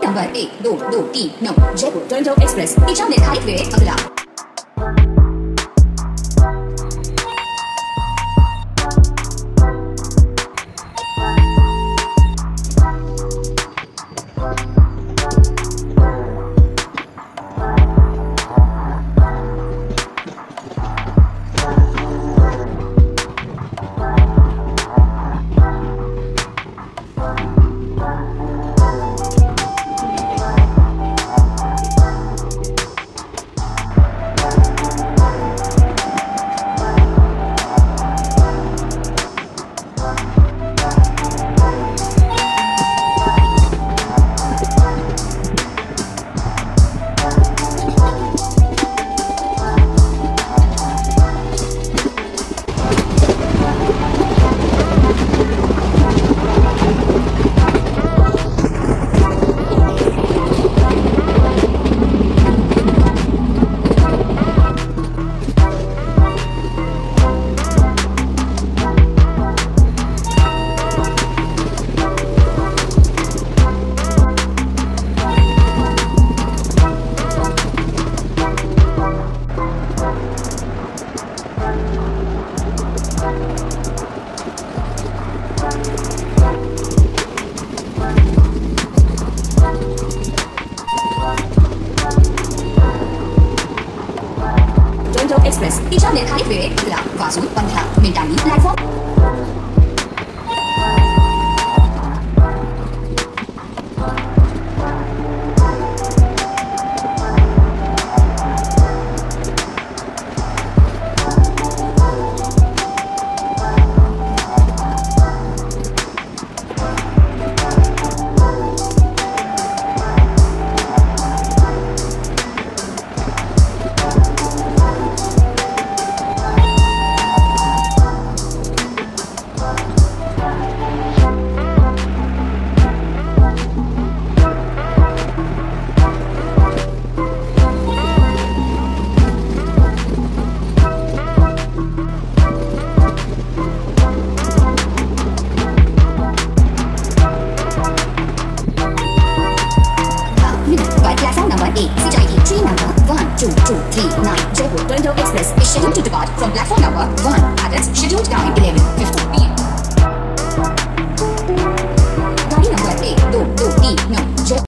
Number 1223 Jaipur Toronto express दिशा निर्धारित वे अगला। एक्सप्रेस दिशा निर्धारित वेळे अगला वाजून 15 मिनिटांनी platform. Jaipur Toronto Express is scheduled to depart from platform number 1 at its scheduled time 11:50 p.m. गाड़ी नंबर 1223